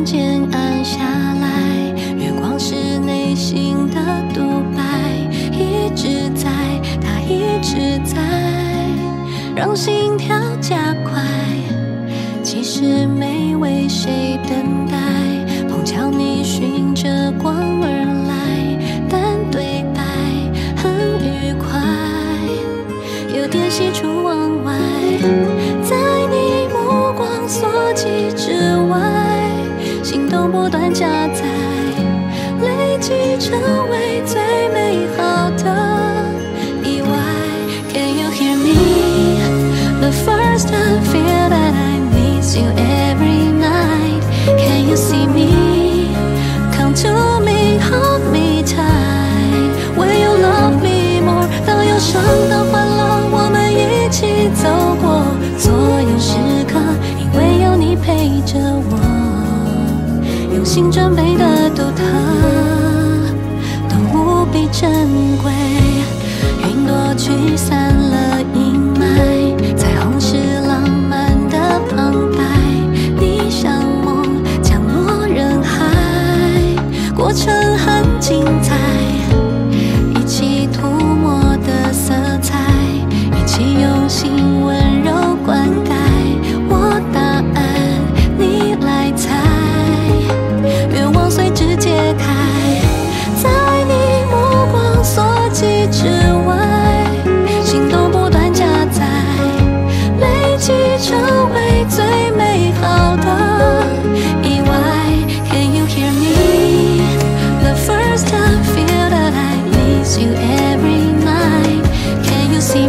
渐渐暗下来，月光是内心的独白，一直在，它一直在，让心跳加快。其实没为谁等待，碰巧你循着光而来，但对白很愉快，有点喜出望外，在你目光所及之外，心动不断加载，累积成为最美好的意外。 Can you hear me? The first I feel that I miss you every night. Can you see me? Come to me, hold me tight. Will you love me more? 当忧伤到欢乐，我们一起走过所有时刻，因为有你陪着我，用心准备的独特都无比珍贵。云朵驱散了阴霾，彩虹是浪漫的旁白，你像梦降落人海，过程很精彩，一起涂抹的色彩，一起用心温柔灌溉，我答案你来猜，愿望随之解开，在你目光所及之外，心动不断加载，累积成为最美好的意外。 Can you hear me? The first I feel that I miss you every night. Can you see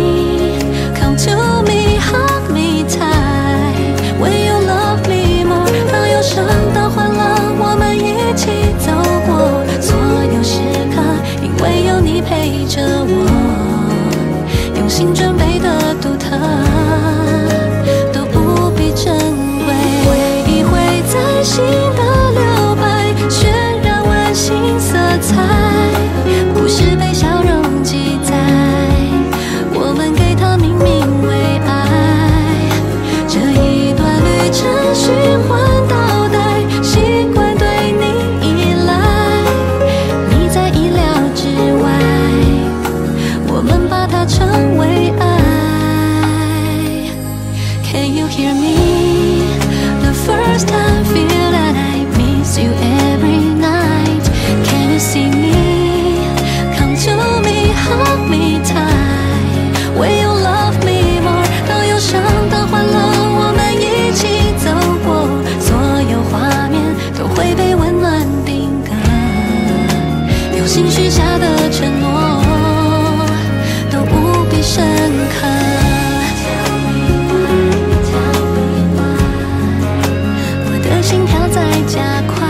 me? Come to me, hug me tight. Will you love me more? 当忧伤到欢乐，我们一起走过所有时刻，因为有你陪着我，用心准备的独特都无比珍贵。回忆会在心的留白，渲染温馨色彩，故事被笑容记载，我们给它命名为爱。这一段旅程循环倒带，习惯对你依赖，你在意料之外，我们把它称为爱。Can you hear me? The first I feel that I miss you every night. Can you see me? Come to me, hug me tight. Will you love me more? 当忧伤到欢乐，我们一起走过所有画面，都会被温暖定格，用心许下的承诺都无比深刻。我的心跳在加快，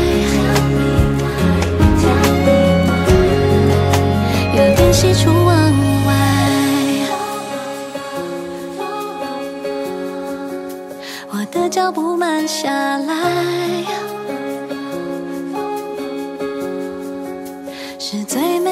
有点喜出望外，我的脚步慢下来，是最美